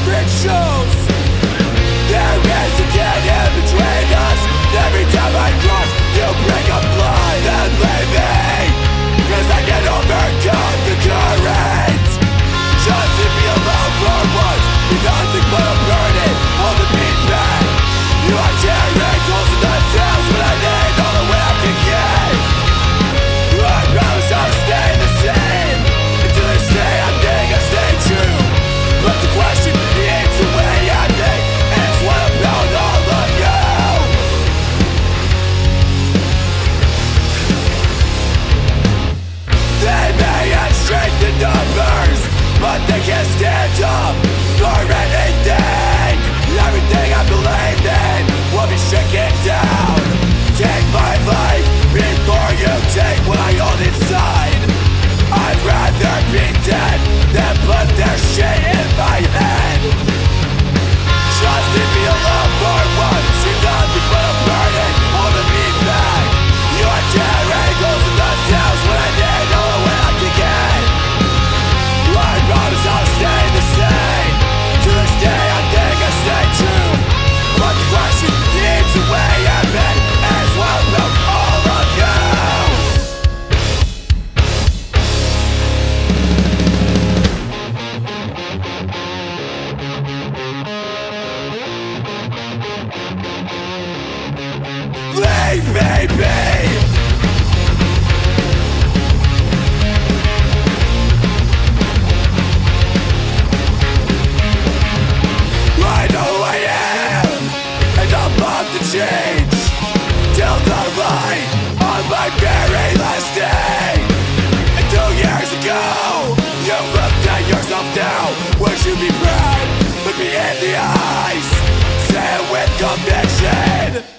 it shows. There is a dead end between us. Every time I cross, you bring up blood and leave me, 'cause I can overcome the current. Just leave me alone for once, with nothing but a burden on the beat back. You are tearing close to the sounds when I need all the way I can get. I promise I'll stay the same until they say I think I stay true. But the question eats away at me, and it's what about all of you? They may have strength in numbers, but they can't stand up for anything. Everything I believed in will be shaken down. Take my life before you take what I hold inside. I'd rather be dead than put their shit in my head. Just leave me alone for once. You're nothing but a burden holding me back. Your tearing goes in the sounds when I need all the way I can get. I promise I'll stay the same. To this day I think I stay true. But the question eats away at me, as well about all of you. Leave me be. I know who I am, and I'm about to change. Till the light on my very last day. And 2 years ago, you looked at yourself now. Would you be proud? Look me in the eyes, say it with conviction.